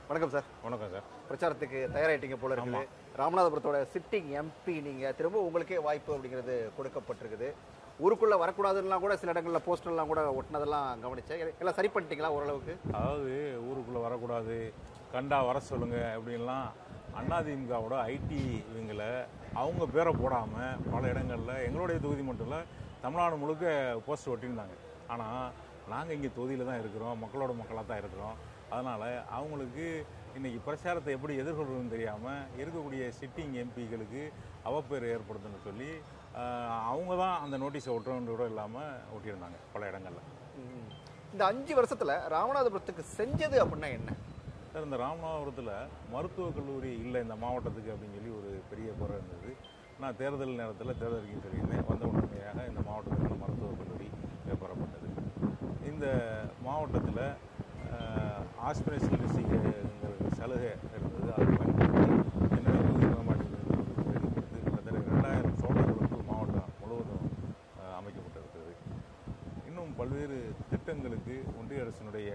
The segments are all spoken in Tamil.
வணக்கம் சார். வணக்கம் சார். பிரச்சாரத்துக்கு தயாராகிட்டீங்க போல இருக்குது. ராமநாதபுரத்தோட சிட்டிங் எம்பி நீங்கள் திரும்ப உங்களுக்கே வாய்ப்பு அப்படிங்கிறது கொடுக்கப்பட்டிருக்குது. ஊருக்குள்ளே வரக்கூடாதுன்னா கூட சில இடங்களில் போஸ்டர்லாம் கூட ஒட்டினதெல்லாம் கவனித்தேன். எல்லாம் சரி பண்ணிட்டீங்களா ஓரளவுக்கு? அதாவது ஊருக்குள்ளே வரக்கூடாது, கண்டா வர சொல்லுங்கள் அப்படின்லாம் அதிமுகவோட ஐடி இவங்களை அவங்க பேரை போடாமல் பல இடங்களில் எங்களுடைய தொகுதி மட்டும் இல்லை தமிழ்நாடு முழுக்க போஸ்டர் ஒட்டியிருந்தாங்க. ஆனால் நாங்கள் இங்கே தொகுதியில் தான் இருக்கிறோம், மக்களோட மக்களாக தான் இருக்கிறோம். அதனால் அவங்களுக்கு இன்றைக்கி பிரச்சாரத்தை எப்படி எதிர்கொள்றதுன்னு தெரியாமல் இருக்கக்கூடிய சிட்டிங் எம்பிகளுக்கு அவப்பேர் ஏற்படுத்துன்னு சொல்லி அவங்க தான் அந்த நோட்டீஸை ஒட்டுறது கூட இல்லாமல் ஒட்டியிருந்தாங்க பல இடங்களில். இந்த 5 வருஷத்தில் ராமநாதபுரத்துக்கு செஞ்சது அப்படின்னா என்ன சார்? இந்த ராமநாதபுரத்தில் மருத்துவக் கல்லூரி இல்லை இந்த மாவட்டத்துக்கு அப்படின்னு சொல்லி ஒரு பெரிய குறை இருந்தது. நான் தேர்தல் நேரத்தில் தேர்தல் அறிக்கைன்னு சொல்லியிருந்தேன். வந்த உடனடியாக இந்த மாவட்டத்துக்கான மருத்துவக் கல்லூரி பெறப்பட்டது. இந்த மாவட்டத்தில் ஆஸ்பிரேஷன் டிஸ்ட்ரிக்ட்ங்கிற சலுகை இருந்தது. அதை பயன்படுத்தி என்னுடைய தொகுதி மேம்பாட்டுக்கு கொடுத்து கிட்டத்தட்ட 2000 சோழர்களுக்கு மாவட்டம் முழுவதும் அமைக்கப்பட்டிருக்கிறது. இன்னும் பல்வேறு திட்டங்களுக்கு ஒன்றிய அரசினுடைய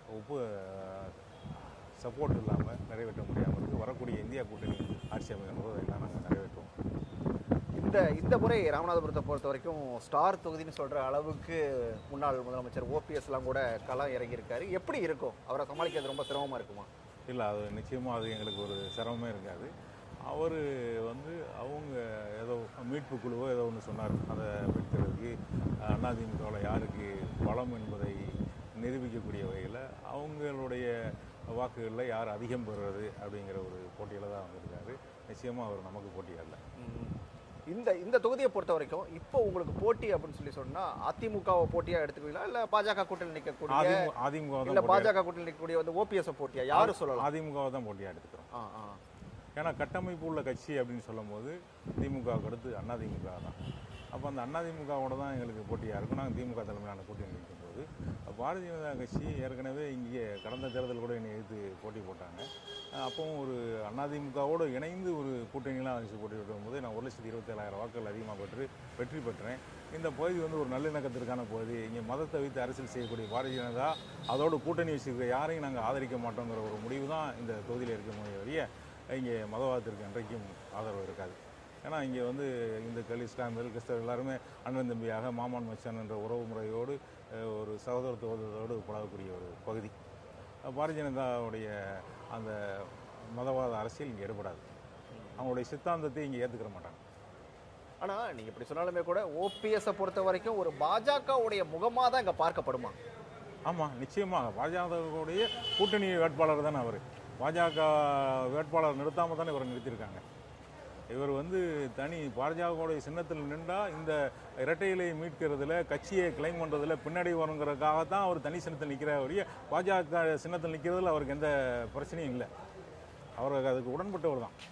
சப்போர்ட் இல்லாமல் நிறைவேற்ற முடியாமல் இருக்குது. வரக்கூடிய இந்தியா கூட்டணி ஆட்சி அமைக்கும் போது எல்லாம் நாங்கள் நிறைவேற்றுவோம். இந்த முறை ராமநாதபுரத்தை பொறுத்த வரைக்கும் ஸ்டார் தொகுதின்னு சொல்கிற அளவுக்கு முன்னாள் முதலமைச்சர் ஓபிஎஸ்லாம் கூட களம் இறங்கியிருக்காரு. எப்படி இருக்கும்? அவரை சமாளிக்கிறது ரொம்ப சிரமமாக இருக்குமா? இல்லை, அது நிச்சயமாக அது எங்களுக்கு ஒரு சிரமமே இருக்காது. அவர் அவங்க ஏதோ மீட்பு குழுவோ ஏதோ ஒன்று சொன்னார். அதை மீட்கிறதுக்கு அதிமுகவில் யாருக்கு பலம் என்பதை நிரூபிக்கக்கூடிய வகையில் அவங்களுடைய வாக்குகளில் யார் அதிகம் பெறுறது அப்படிங்கிற ஒரு போட்டியில் தான் அவங்க இருக்காரு. நிச்சயமாக அவர் நமக்கு போட்டியாகல. இந்த தொகுதியை பொறுத்த வரைக்கும் இப்போ உங்களுக்கு போட்டி அப்படின்னு சொல்லி சொன்னா அதிமுகவை போட்டியா எடுத்துக்குவீங்களா இல்ல பாஜக கூட்டணி நிற்கக்கூடிய அதிமுக இல்ல பாஜக கூட்டணி நிற்கக்கூடிய ஓபிஎஸ் போட்டியா யாரும் சொல்லலாம்? அதிமுகவை தான் போட்டியா எடுத்துக்கிறோம். ஏன்னா கட்டமைப்பு உள்ள கட்சி அப்படின்னு சொல்லும் போது திமுகவுக்கு அடுத்து அதிமுக தான். அப்போ அந்த அதிமுகவோட தான் எங்களுக்கு போட்டியாக இருக்கும். நாங்கள் திமுக தலைமையிலான கூட்டணி நிற்கும் போது பாரதிய ஜனதா கட்சி ஏற்கனவே இங்கே கடந்த தேர்தல் கூட என்னை எதிர்த்து போட்டி போட்டாங்க. அப்போவும் ஒரு அதிமுகவோடு இணைந்து ஒரு கூட்டணியெலாம் வச்சு போட்டி போது நான் 1,27,000 வாக்குகள் அதிகமாக வெற்றி பெற்றேன். இந்த பகுதி ஒரு நல்லிணக்கத்திற்கான பகுதி. இங்கே மதத்தை வைத்து அரசியல் செய்யக்கூடிய பாரதிய ஜனதா அதோட கூட்டணி வச்சுருக்க யாரையும் நாங்கள் ஆதரிக்க மாட்டோங்கிற ஒரு முடிவு தான் இந்த தொகுதியில் இருக்க முடிய இங்கே மதவாதத்திற்கு அன்றைக்கும் ஆதரவு இருக்காது. ஏன்னா இங்கே இந்துக்கள், இஸ்லாமியர்கள், கிறிஸ்தவர்கள் எல்லாருமே அண்ணன் தம்பியாக மாமன் மச்சான் என்ற உறவு முறையோடு ஒரு சகோதரத்துவத்தோடு பழகக்கூடிய ஒரு பகுதி. பாரதிய ஜனதாவுடைய அந்த மதவாத அரசியல் இங்கே ஈடுபடாது. அவங்களுடைய சித்தாந்தத்தை இங்கே ஏற்றுக்கிற மாட்டாங்க. ஆனால் நீங்கள் இப்படி சொன்னாலுமே கூட ஓபிஎஸை பொறுத்த வரைக்கும் ஒரு பாஜகவுடைய முகமாக தான் இங்கே பார்க்கப்படுமா? ஆமாம், நிச்சயமாக பாஜகவுடைய கூட்டணி வேட்பாளர் தானே அவர். பாஜக வேட்பாளர் நிறுத்தாமல் தானே இவரை நிறுத்தியிருக்காங்க. இவர் தனி பாஜகவுடைய சின்னத்தில் நின்றால் இந்த இரட்டை இலையை மீட்கிறதுல கட்சியை கிளைம் பண்ணுறதுல பின்னாடி வருங்கிறதுக்காகத்தான் அவர் தனி சின்னத்தில் நிற்கிறார். பாஜக சின்னத்தில் நிற்கிறதுல அவருக்கு எந்த பிரச்சனையும் இல்லை. அவருக்கு அதுக்கு உடன்பட்டவர் தான்.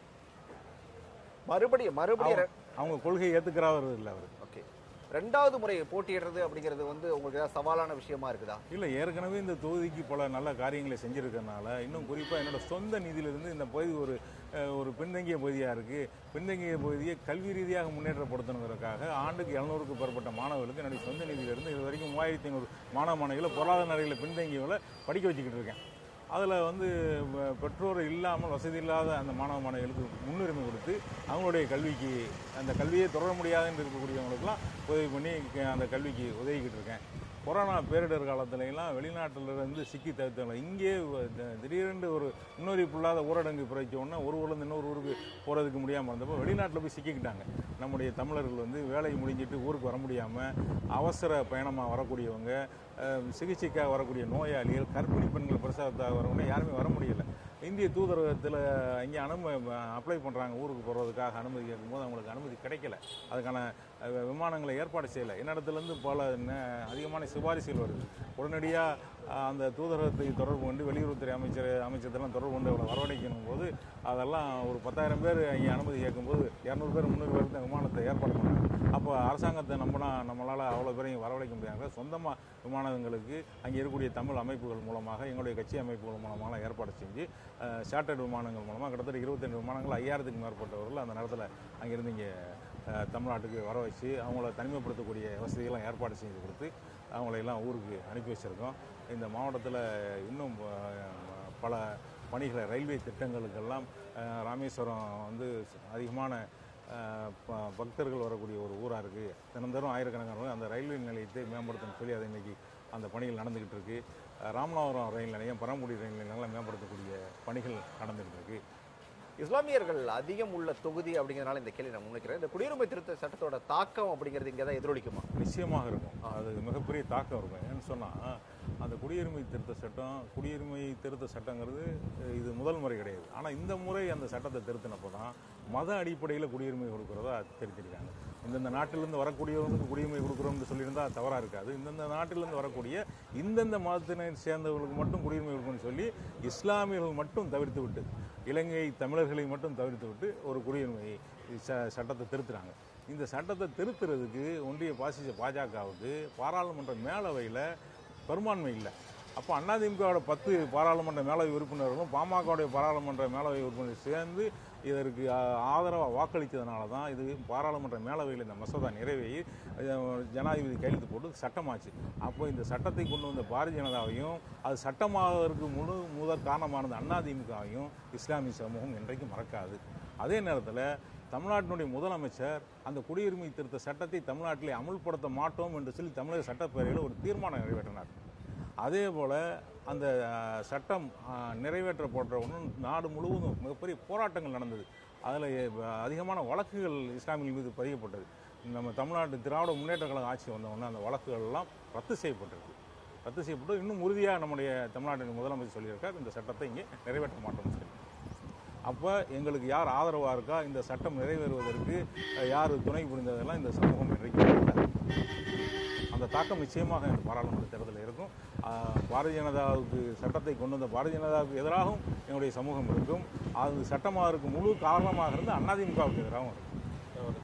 மறுபடியும் அவங்க கொள்கையை ஏற்றுக்கிறவர் இல்லை அவர். ஓகே, 2வது முறை போட்டியிடுறது அப்படிங்கிறது உங்களுக்கு ஏதாவது சவாலான விஷயமா இருக்குதா? இல்லை, ஏற்கனவே இந்த தொகுதிக்கு பல நல்ல காரியங்களை செஞ்சுருக்கறனால இன்னும் குறிப்பாக என்னோட சொந்த நிதியிலிருந்து இந்த பகுதி ஒரு பின்தங்கிய பகுதியாக இருக்குது. பின்தங்கிய பகுதியை கல்வி ரீதியாக முன்னேற்றப்படுத்தணுங்கிறதுக்காக ஆண்டுக்கு 700க்கும் மேற்பட்ட மாணவர்களுக்கு என்னுடைய சொந்த நிதியிலிருந்து இது வரைக்கும் 3500 மாணவ மாணவிகளை பொருளாதார நிலையில் பின்தங்கியவங்களை படிக்க வச்சுக்கிட்டு இருக்கேன். அதில் பெற்றோர் இல்லாமல் வசதி இல்லாத அந்த மாணவ மாணவிகளுக்கு முன்னுரிமை கொடுத்து அவங்களுடைய கல்விக்கு அந்த கல்வியை தொடர முடியாதுன்னு இருக்கக்கூடியவங்களுக்கெல்லாம் உதவி பண்ணி அந்த கல்விக்கு உதவிக்கிட்டு இருக்கேன். கொரோனா பேரிடர் காலத்துலலாம் வெளிநாட்டிலிருந்து சிக்கி தவிர்த்தவங்க இங்கே திடீரென்று ஒரு முன்னறிவிப்பு இல்லாத ஊரடங்கு பிறச்சோன்னா ஒரு ஊர்லேருந்து இன்னொரு ஊருக்கு போகிறதுக்கு முடியாமல் இருந்தப்போ வெளிநாட்டில் போய் சிக்கிக்கிட்டாங்க. நம்முடைய தமிழர்கள் வேலை முடிஞ்சிட்டு ஊருக்கு வர முடியாமல் அவசர பயணமாக வரக்கூடியவங்க, சிகிச்சைக்காக வரக்கூடிய நோயாளிகள், கர்ப்பிணி பெண்கள் பிரசவத்தாக வரவங்க யாருமே வர முடியலை. இந்திய தூதரகத்தில் இங்கே அப்ளை பண்ணுறாங்க ஊருக்கு போகிறதுக்காக அனுமதி கேட்கும்போது அவங்களுக்கு அனுமதி கிடைக்கல. அதுக்கான விமானங்களை ஏற்பாடு செய்யலை. என்னிடத்துலேருந்து பல அதிகமான சிபாரிசுகள் வருது. உடனடியாக அந்த தூதரகத்தை தொடர்பு கொண்டு வெளியுறவுத்துறை அமைச்சர்லாம் தொடர்பு கொண்டு அவளை வரவழைக்கணும் போது அதெல்லாம் ஒரு 10,000 பேர் இங்கே அனுமதி கேட்கும்போது 200 பேர் 300 பேருக்கு விமானத்தை ஏற்பாடு பண்ணாங்க. அப்போ அரசாங்கத்தை நம்பினா நம்மளால் அவ்வளோ பேரையும் வரவழைக்க முடியாங்க. சொந்தமாக விமானங்களுக்கு அங்கே இருக்கக்கூடிய தமிழ் அமைப்புகள் மூலமாக எங்களுடைய கட்சி அமைப்புகள் மூலமாக ஏற்பாடு செஞ்சு சார்ட்டர்ட் விமானங்கள் மூலமாக கிட்டத்தட்ட 22 விமானங்கள் 5000க்கும் மேற்பட்டவர்கள் அந்த நேரத்தில் அங்கேருந்து இங்கே தமிழ்நாட்டுக்கு வர வச்சு அவங்கள தனிமைப்படுத்தக்கூடிய வசதிகள்லாம் ஏற்பாடு செஞ்சு கொடுத்து அவங்களையெல்லாம் ஊருக்கு அனுப்பி வச்சுருக்கோம். இந்த மாவட்டத்தில் இன்னும் பல பணிகளை ரயில்வே திட்டங்களுக்கெல்லாம் ராமேஸ்வரம் வந்து அதிகமான பக்தர்கள் வரக்கூடிய ஒரு ஊராக இருக்குது. தினந்தோறும் ஆயிரக்கணக்கான அந்த ரயில்வே நிலையத்தை மேம்படுத்தணும்னு சொல்லி அது இன்றைக்கி அந்த பணிகள் நடந்துக்கிட்டு இருக்குது. ராமநாதபுரம் ரயில் நிலையம், பரமக்குடி ரயில் நிலையங்கள்லாம் மேம்படுத்தக்கூடிய பணிகள் நடந்துகிட்டு இருக்குது. இஸ்லாமியர்கள் அதிகம் உள்ள தொகுதி அப்படிங்கிறதுனால இந்த கேள்வி நான் முன்வைக்கிறேன். இந்த குடியுரிமை திருத்த சட்டத்தோட தாக்கம் அப்படிங்கிறது இங்கே தான் எதிரொலிக்குமா? நிச்சயமாக இருக்கும். அது மிகப்பெரிய தாக்கம் இருக்கும். ஏன்னு சொன்னால் அந்த குடியுரிமை திருத்த சட்டங்கிறது இது முதல் முறை கிடையாது. ஆனால் இந்த முறை அந்த சட்டத்தை திருத்தினப்போ தான் மத அடிப்படையில் குடியுரிமை கொடுக்குறதா தெரிஞ்சிருக்காங்க. இந்தந்த நாட்டிலேருந்து வரக்கூடியவங்களுக்கு குடியுரிமை கொடுக்குறோம்னு சொல்லியிருந்தால் தவறாக இருக்காது. இந்தந்த நாட்டிலேருந்து வரக்கூடிய இந்தந்த மதத்தினை சேர்ந்தவர்களுக்கு மட்டும் குடியுரிமை கொடுக்கணும்னு சொல்லி இஸ்லாமியர்கள் மட்டும் தவிர்த்து விட்டு, இலங்கை தமிழர்களை மட்டும் தவிர்த்து விட்டு ஒரு குடியுரிமை சட்டத்தை திருத்துறாங்க. இந்த சட்டத்தை திருத்துறதுக்கு ஒன்றிய பாஜகவுக்கு பாராளுமன்ற மேலவையில் பெரும்பான்மை இல்லை. அப்போ அதிமுகவோட 10 பாராளுமன்ற மேலவை உறுப்பினர்களும் பாமகவுடைய பாராளுமன்ற மேலவை உறுப்பினர் சேர்ந்து இதற்கு ஆதரவாக வாக்களித்ததுனால தான் இது பாராளுமன்ற மேலவையில் இந்த மசோதா நிறைவேறி ஜனாதிபதி கையெழுத்து போட்டு சட்டமாச்சு. அப்போ இந்த சட்டத்தை கொண்டு வந்த பாரதிய ஜனதாவையும் அது சட்டமாவதற்கு முதற் காரணமானது அதிமுகவையும் இஸ்லாமிய சமூகம் என்றைக்கும் மறக்காது. அதே நேரத்தில் தமிழ்நாட்டினுடைய முதலமைச்சர் அந்த குடியுரிமை திருத்த சட்டத்தை தமிழ்நாட்டிலே அமுல்படுத்த மாட்டோம் என்று சொல்லி தமிழக சட்டப்பேரவையில் ஒரு தீர்மானம் நிறைவேற்றினார். அதே போல் அந்த சட்டம் நிறைவேற்றப்பட்டவுடன் நாடு முழுவதும் மிகப்பெரிய போராட்டங்கள் நடந்தது. அதில் அதிகமான வழக்குகள் இஸ்லாமியர்கள் மீது பதியப்பட்டது. நம்ம தமிழ்நாட்டு திராவிட முன்னேற்ற கழக ஆட்சி வந்தவுடனே அந்த வழக்குகள் எல்லாம் ரத்து செய்யப்பட்டு இன்னும் உறுதியாக நம்முடைய தமிழ்நாட்டின் முதலமைச்சர் சொல்லியிருக்கார், இந்த சட்டத்தை இங்கே நிறைவேற்ற மாட்டோம்னு சொல்லி. அப்போ எங்களுக்கு யார் ஆதரவாக இருக்கா, இந்த சட்டம் நிறைவேறுவதற்கு யார் துணை புரிந்ததெல்லாம் இந்த சமூகம் இன்றைக்கு அந்த தாக்கம் நிச்சயமாக இந்த பாராளுமன்ற தேர்தலில் இருக்கும். பாரதிய ஜனதாவுக்கு சட்டத்தை கொண்டு வந்த பாரதிய ஜனதாவுக்கு எதிராகவும் என்னுடைய சமூகம் இருக்கும். அது சட்டமாக இருக்கும் முழு காரணமாக இருந்து அதிமுகவுக்கு எதிராகவும் இருக்கும்.